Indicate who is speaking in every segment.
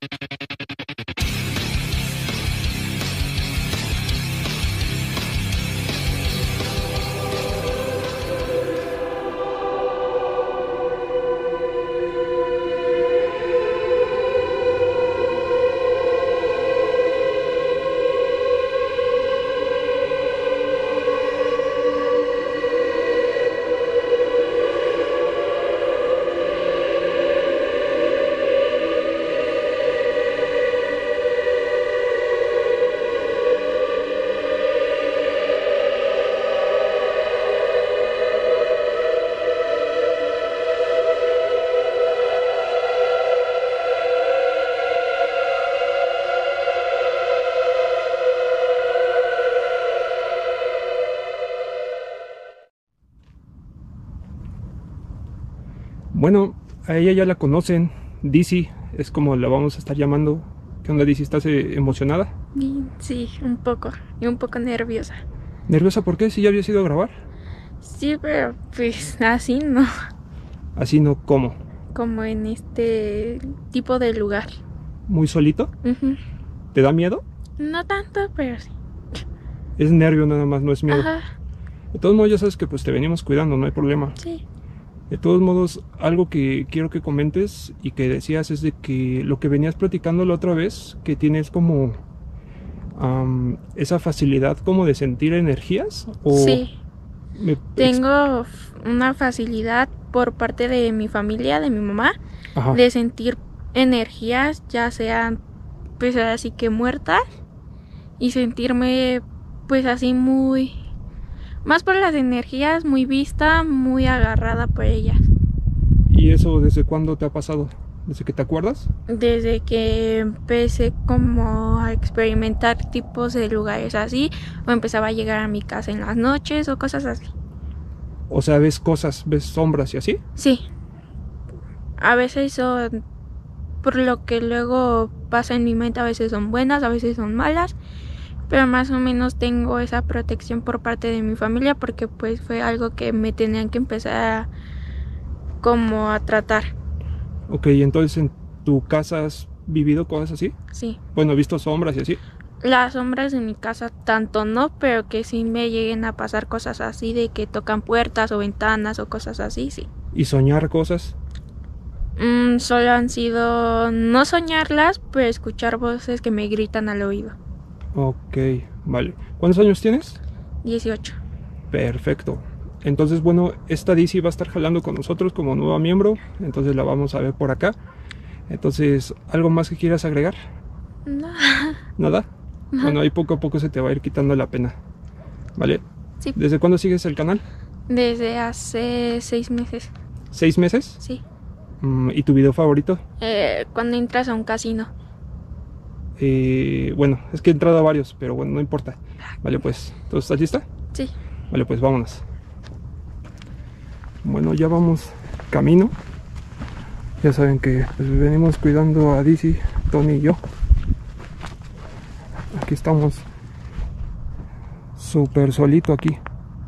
Speaker 1: Bueno, a ella ya la conocen, Dizzy, es como la vamos a estar llamando. ¿Qué onda, Dizzy? ¿Estás emocionada?
Speaker 2: Sí, un poco, y un poco nerviosa.
Speaker 1: ¿Nerviosa por qué? ¿Si ya habías ido a grabar?
Speaker 2: Sí, pero pues así no,
Speaker 1: Así no, ¿cómo?
Speaker 2: como en este tipo de lugar.
Speaker 1: ¿Muy solito? ¿Te da miedo?
Speaker 2: No tanto, pero sí.
Speaker 1: Es nervio nada más, no es miedo.
Speaker 2: Ajá,
Speaker 1: De todos modos, ya sabes que pues te venimos cuidando, no hay problema.
Speaker 2: sí.
Speaker 1: De todos modos, algo que quiero que comentes y que decías es de que lo que venías platicando la otra vez, que tienes como esa facilidad como de sentir energías. ¿O
Speaker 2: Sí, tengo una facilidad por parte de mi familia, de mi mamá,
Speaker 1: Ajá.
Speaker 2: de sentir energías, ya sean pues así que muertas, y sentirme pues así muy, más por las energías, muy vista, muy agarrada por ellas.
Speaker 1: ¿Y eso desde cuándo te ha pasado? ¿Desde que te acuerdas?
Speaker 2: Desde que empecé como a experimentar tipos de lugares así, o empezaba a llegar a mi casa en las noches o cosas así.
Speaker 1: O sea, ves cosas, ves sombras y así.
Speaker 2: Sí, a veces son, por lo que luego pasa en mi mente, a veces son buenas, a veces son malas, pero más o menos tengo esa protección por parte de mi familia porque pues fue algo que me tenían que empezar como a tratar.
Speaker 1: Ok, entonces en tu casa has vivido cosas así.
Speaker 2: Sí.
Speaker 1: Bueno, visto sombras y así.
Speaker 2: Las sombras en mi casa tanto no, pero que sí me lleguen a pasar cosas así de que tocan puertas o ventanas o cosas así, sí.
Speaker 1: ¿Y soñar cosas?
Speaker 2: Solo han sido no soñarlas, pero escuchar voces que me gritan al oído.
Speaker 1: Ok, vale. ¿Cuántos años tienes?
Speaker 2: 18.
Speaker 1: Perfecto. Entonces, bueno, esta Dizzy va a estar jalando con nosotros como nueva miembro. Entonces la vamos a ver por acá. Entonces, ¿algo más que quieras agregar?
Speaker 2: No.
Speaker 1: ¿Nada? Bueno, ahí poco a poco se te va a ir quitando la pena. ¿Vale?
Speaker 2: Sí.
Speaker 1: ¿Desde cuándo sigues el canal?
Speaker 2: Desde hace 6 meses.
Speaker 1: ¿6 meses?
Speaker 2: Sí.
Speaker 1: ¿Y tu video favorito?
Speaker 2: Cuando entras a un casino.
Speaker 1: Bueno, es que he entrado a varios, pero bueno, no importa. Vale, pues, ¿tú estás lista?
Speaker 2: Sí.
Speaker 1: Vale, pues vámonos. Bueno, ya vamos camino. Ya saben que pues, venimos cuidando a Dizzy, Tony y yo. Aquí estamos súper solito aquí.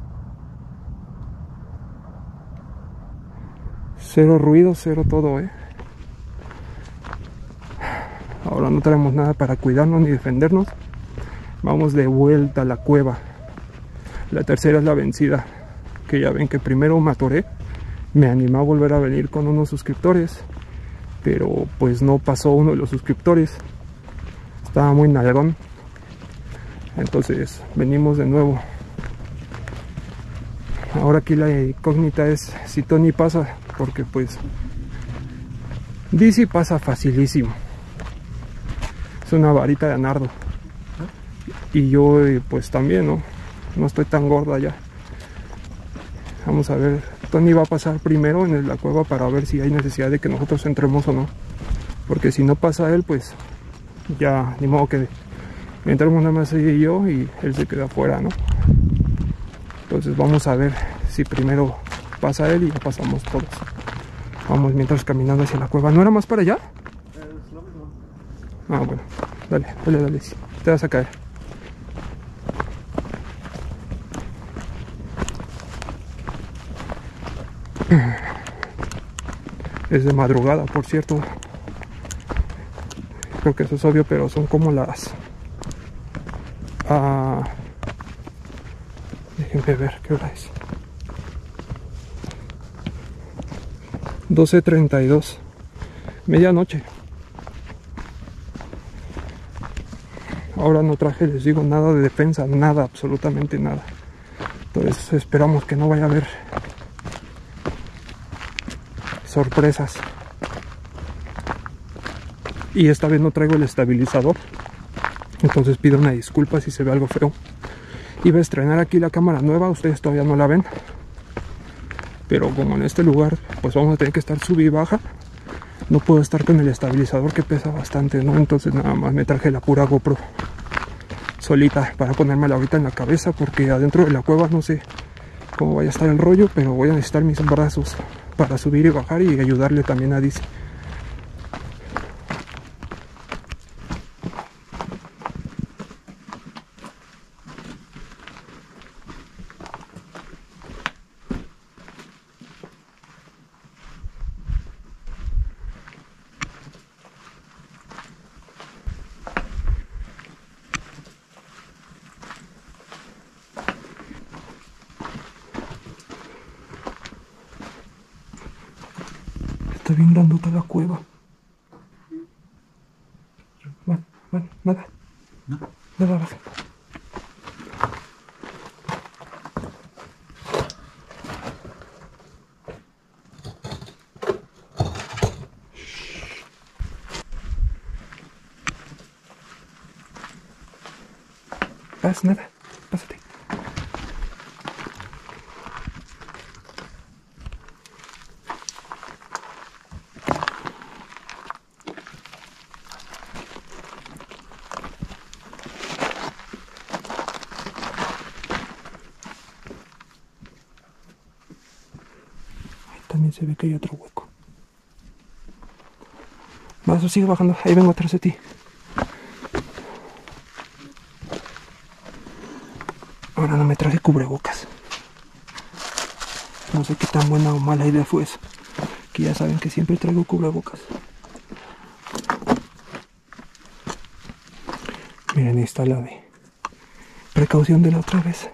Speaker 1: Cero ruido, cero todo, Ahora no traemos nada para cuidarnos ni defendernos. Vamos de vuelta a la cueva. La tercera es la vencida. Que ya ven que primero me atoré. Me animé a volver a venir con unos suscriptores. Pero pues no pasó uno de los suscriptores. Estaba muy nalgón. Entonces venimos de nuevo. Ahora aquí la incógnita es si Tony pasa. Porque pues Dizzy pasa facilísimo. Es una varita de nardo. Y yo pues también, ¿no? No estoy tan gorda ya. Vamos a ver. Tony va a pasar primero en la cueva para ver si hay necesidad de que nosotros entremos o no. Porque si no pasa él, pues ya ni modo que entremos nada más ella y yo y él se queda afuera, ¿no? Entonces vamos a ver si primero pasa él y ya pasamos todos. Vamos mientras caminando hacia la cueva. ¿No era más para allá?
Speaker 3: Es lo mismo.
Speaker 1: Ah, bueno. Dale, dale, dale. Sí. Te vas a caer. Es de madrugada, por cierto. creo que eso es obvio, pero son como las... déjenme ver qué hora es. 12:32. Medianoche. Ahora no traje, les digo, nada de defensa, nada, absolutamente nada. Entonces esperamos que no vaya a haber sorpresas. Y esta vez no traigo el estabilizador, entonces pido una disculpa si se ve algo feo. Iba a estrenar aquí la cámara nueva, ustedes todavía no la ven, pero como en este lugar pues vamos a tener que estar sub y baja, no puedo estar con el estabilizador que pesa bastante, ¿no? Entonces nada más me traje la pura GoPro solita para ponérmela ahorita en la cabeza, porque adentro de la cueva no sé cómo vaya a estar el rollo, pero voy a necesitar mis brazos para subir y bajar y ayudarle también a Dice. Está bien grandota la cueva. Bueno, nada.
Speaker 3: No.
Speaker 1: Nada más. Nada. Pásate. También se ve que hay otro hueco. Vas, sigue bajando. Ahí vengo atrás de ti. Ahora no me traje cubrebocas. No sé qué tan buena o mala idea fue eso. Que ya saben que siempre traigo cubrebocas. Miren, ahí está la de precaución de la otra vez.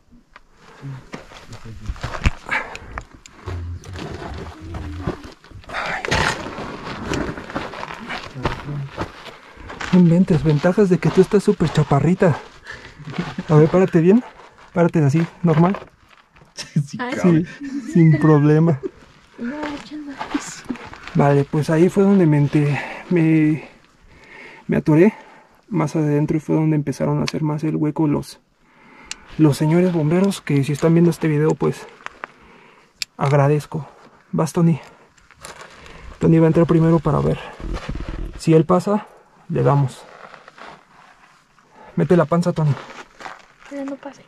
Speaker 1: No inventes, ventajas de que tú estás súper chaparrita. A ver, párate bien. Párate así, normal.
Speaker 3: Sí,
Speaker 1: Sí, sin problema.
Speaker 2: No, chanda.
Speaker 1: Vale, pues ahí fue donde me atoré. Más adentro y fue donde empezaron a hacer más el hueco los señores bomberos. Que si están viendo este video, pues agradezco. Vas, Tony. Tony va a entrar primero para ver. Si él pasa, le damos. Mete la panza, Tony.
Speaker 2: Pero no pase.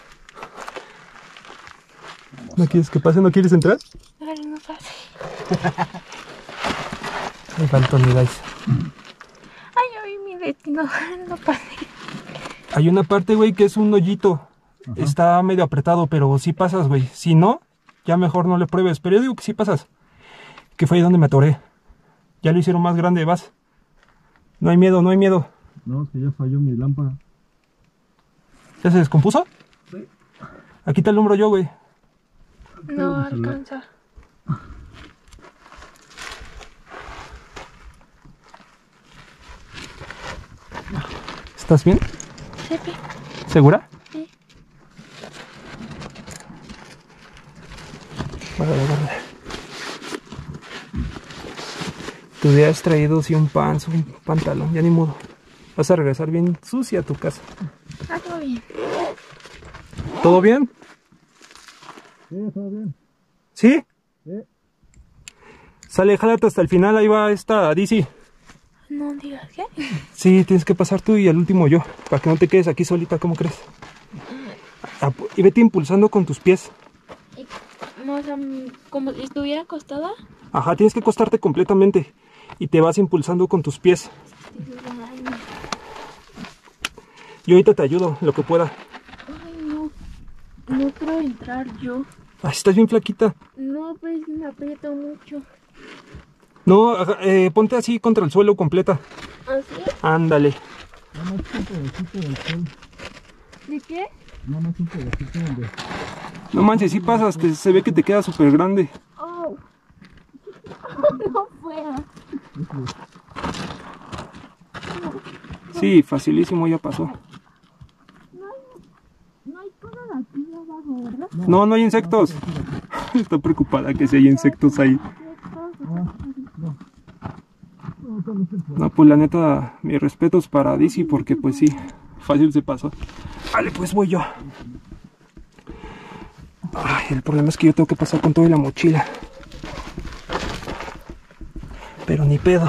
Speaker 1: ¿No quieres que pase? ¿No quieres entrar?
Speaker 2: Pero no pase.
Speaker 1: Ahí va el Tony, guys.
Speaker 2: Ay, yo vi mi destino. No pase.
Speaker 1: Hay una parte, güey, que es un hoyito. Ajá. Está medio apretado, pero sí pasas, güey. Si no, ya mejor no le pruebes. Pero yo digo que sí pasas. Que fue ahí donde me atoré. Ya lo hicieron más grande, vas. No hay miedo, no hay miedo.
Speaker 3: No, es que ya falló mi lámpara.
Speaker 1: ¿Ya se descompuso?
Speaker 3: Sí.
Speaker 1: Aquí te alumbro yo, güey.
Speaker 2: No alcanza.
Speaker 1: ¿Estás bien?
Speaker 2: Sí.
Speaker 1: ¿Segura?
Speaker 2: Sí.
Speaker 1: Vale. Te hubieras traído sí un pants, un pantalón, ya ni modo. Vas a regresar bien sucia a tu casa.
Speaker 2: Todo bien.
Speaker 1: ¿Todo bien?
Speaker 3: Sí, todo bien.
Speaker 1: ¿Sí?
Speaker 3: Sí.
Speaker 1: Sale, jálate hasta el final, ahí va esta DC.
Speaker 2: No digas qué.
Speaker 1: Sí, tienes que pasar tú y al último yo, para que no te quedes aquí solita, ¿cómo crees? Y vete impulsando con tus pies.
Speaker 2: O sea, como si estuviera acostada.
Speaker 1: Ajá, tienes que acostarte completamente y te vas impulsando con tus pies.
Speaker 2: Ay,
Speaker 1: Yo ahorita te ayudo, lo que pueda.
Speaker 2: ay, no. No quiero entrar yo.
Speaker 1: Ay, estás bien flaquita.
Speaker 2: No, pues me aprieto mucho.
Speaker 1: No, ponte así contra el suelo completa.
Speaker 2: ¿Así?
Speaker 1: Ándale.
Speaker 3: Nada más un pedacito del sol.
Speaker 2: ¿De qué?
Speaker 3: Nada más un pedacito donde...
Speaker 1: No manches, si pasas, se ve que te queda súper grande.
Speaker 2: Oh. No puedo.
Speaker 1: Sí, facilísimo, ya pasó.
Speaker 2: No hay cosas aquí abajo, ¿verdad?
Speaker 1: No, no hay insectos. Está preocupada que si hay insectos ahí. No, pues la neta, mis respetos para Dizzy porque pues sí, fácil se pasó. Vale, pues voy yo. Ay, el problema es que yo tengo que pasar con todo y la mochila. Pero ni pedo.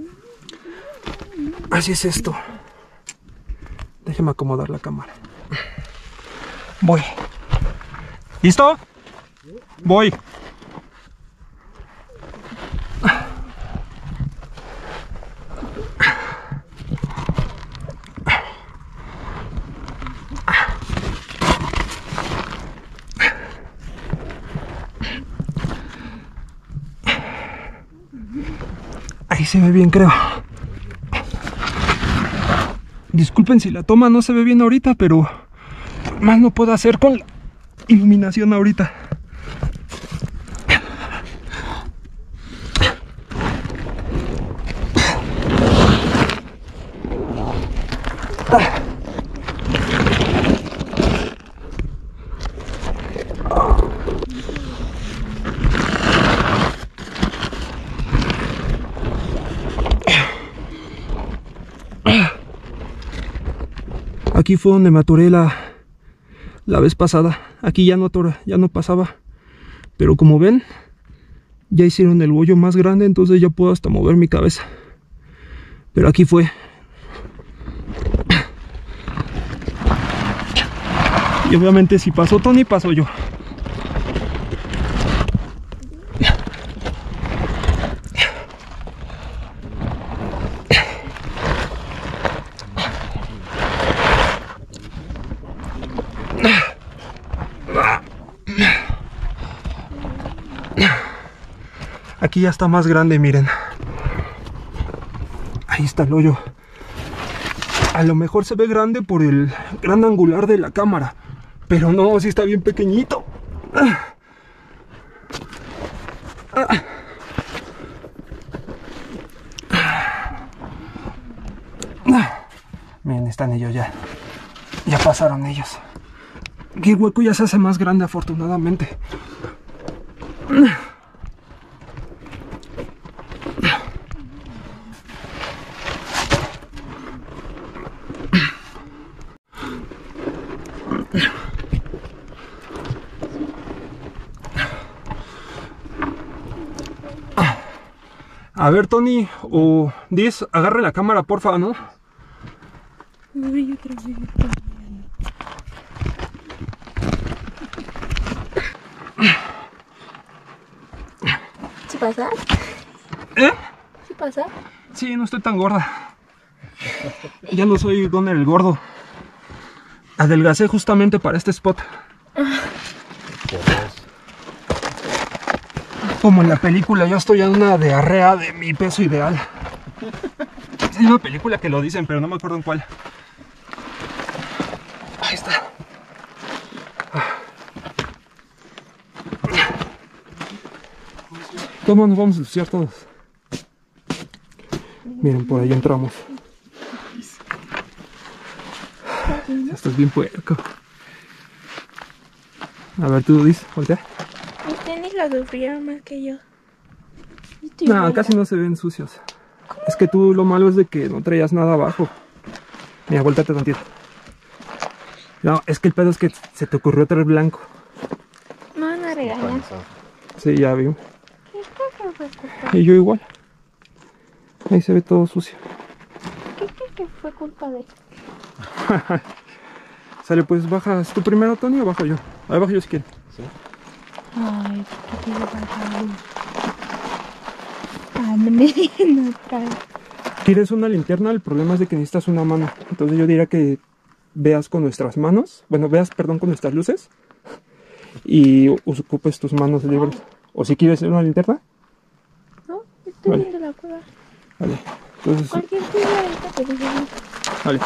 Speaker 1: Así es esto. Déjeme acomodar la cámara. Voy. ¿Listo? Voy. Ahí se ve bien, creo. Disculpen si la toma no se ve bien ahorita, pero más no puedo hacer con la iluminación ahorita. Aquí fue donde me atoré la vez pasada. Aquí ya no pasaba. Pero como ven, ya hicieron el hoyo más grande, entonces ya puedo hasta mover mi cabeza. Pero aquí fue. Y obviamente si pasó Tony, paso yo. Aquí ya está más grande, miren. Ahí está el hoyo. A lo mejor se ve grande por el gran angular de la cámara, pero no, sí está bien pequeñito. Miren, están ellos ya. Ya pasaron ellos. Aquí el hueco ya se hace más grande, afortunadamente. A ver, Tony o Diz, agarre la cámara, porfa, ¿no?
Speaker 2: Ay, otra vez. ¿Sí pasa?
Speaker 1: ¿Eh?
Speaker 2: ¿Sí pasa?
Speaker 1: Sí, no estoy tan gorda. Ya no soy Gunner el gordo. Adelgacé justamente para este spot. Como en la película, yo estoy en una diarrea de mi peso ideal. Hay una película que lo dicen, pero no me acuerdo en cuál. Ahí está. ¿Cómo nos vamos a ensuciar todos? Miren, por ahí entramos. Ya estás bien puerco. A ver, tú dices, voltea.
Speaker 2: Mis tenis la sufrieron más que yo.
Speaker 1: No, casi no se ven sucios. Es que tú lo malo es de que no traías nada abajo. Mira, vuéltate tantito. No, es que el pedo es que se te ocurrió traer blanco.
Speaker 2: No van a regañar.
Speaker 1: Sí, ya vi.
Speaker 2: ¿Qué cosa fue culpa?
Speaker 1: Y yo igual. Ahí se ve todo sucio.
Speaker 2: ¿Qué fue culpa de?
Speaker 1: Sale, pues bajas tú primero, Tony, o bajo yo. Ahí bajo yo si quieres.
Speaker 2: Ay, ¿qué quiero bajar? Ah, no me digan otra vez.
Speaker 1: ¿Quieres una linterna? El problema es de que necesitas una mano. Entonces yo diría que veas con nuestras manos. Bueno, veas, perdón, con nuestras luces. Y ocupes tus manos libres. O si quieres una linterna.
Speaker 2: No, estoy
Speaker 1: Vale.
Speaker 2: viendo la cueva.
Speaker 1: Vale. Entonces,
Speaker 2: Cualquier cosa ahorita te digo.
Speaker 1: vale.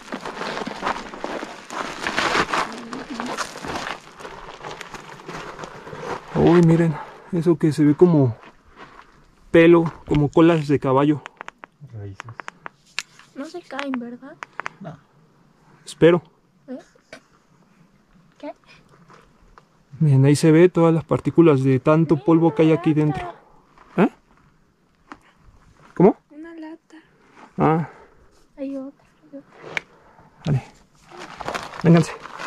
Speaker 1: Uy, miren, eso que se ve como pelo, como colas de caballo.
Speaker 3: Raíces.
Speaker 2: No se caen, ¿verdad?
Speaker 3: No.
Speaker 1: Espero.
Speaker 2: ¿Eh? ¿Qué?
Speaker 1: Miren, ahí se ve todas las partículas de tanto polvo que hay aquí dentro. ¿Eh? ¿Cómo?
Speaker 2: Una lata.
Speaker 1: Ah,
Speaker 2: Hay otra.
Speaker 1: vale. Vénganse.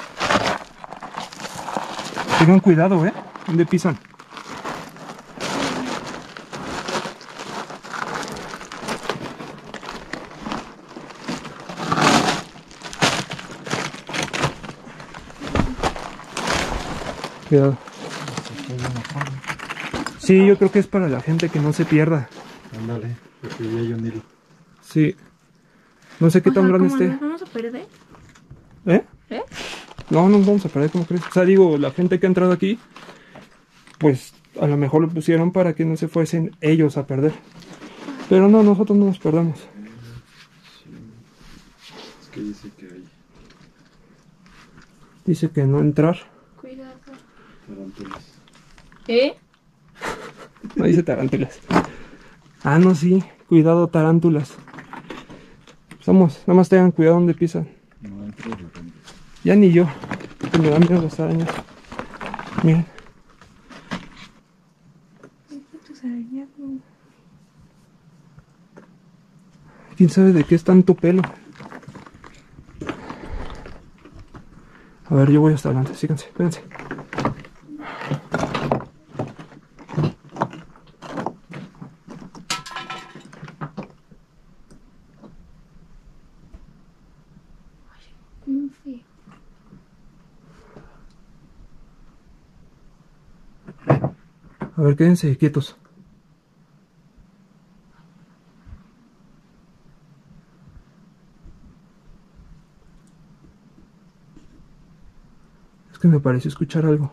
Speaker 1: Tengan cuidado, ¿eh? ¿Dónde pisan? Cuidado. Sí, yo creo que es para la gente que no se pierda.
Speaker 3: Ándale, porque ya hay un hilo.
Speaker 1: Sí. No sé qué tan grande
Speaker 2: ¿Cómo
Speaker 1: esté.
Speaker 2: nos vamos a perder?
Speaker 1: ¿Eh?
Speaker 2: ¿Eh?
Speaker 1: No, no nos vamos a perder, ¿cómo crees? O sea, digo, la gente que ha entrado aquí, pues a lo mejor lo pusieron para que no se fuesen ellos a perder. Pero no, nosotros no nos perdemos.
Speaker 3: Es que dice que hay
Speaker 1: Dice que no entrar.
Speaker 2: Cuidado.
Speaker 3: tarántulas.
Speaker 2: ¿Eh?
Speaker 1: No dice tarántulas. Ah, no, sí. Cuidado, tarántulas. Vamos, nada más tengan cuidado donde pisan.
Speaker 3: No entro de repente.
Speaker 1: Ya ni yo. Que me dan miedo las arañas. Miren.
Speaker 2: Tus arañas.
Speaker 1: ¿Quién sabe de qué es tanto pelo? A ver, yo voy hasta adelante. Síganse, espérense.
Speaker 2: Sí.
Speaker 1: A ver, quédense quietos. Es que me pareció escuchar algo.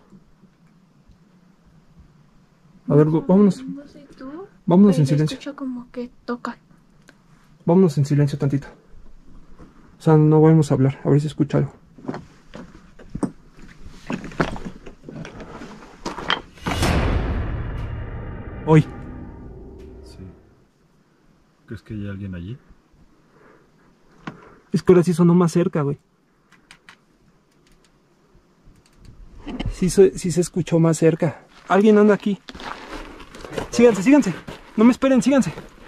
Speaker 1: A ver, vámonos.
Speaker 2: No sé tú.
Speaker 1: Vámonos
Speaker 2: pero
Speaker 1: en
Speaker 2: se
Speaker 1: silencio.
Speaker 2: escucha como que tocan.
Speaker 1: Vámonos en silencio tantito. O sea, no vamos a hablar. A ver si escucha algo. Hoy.
Speaker 3: Sí. ¿Crees que hay alguien allí?
Speaker 1: Es que ahora sí sonó más cerca, güey. Sí se escuchó más cerca. Alguien anda aquí. Síganse, síganse. No me esperen, síganse.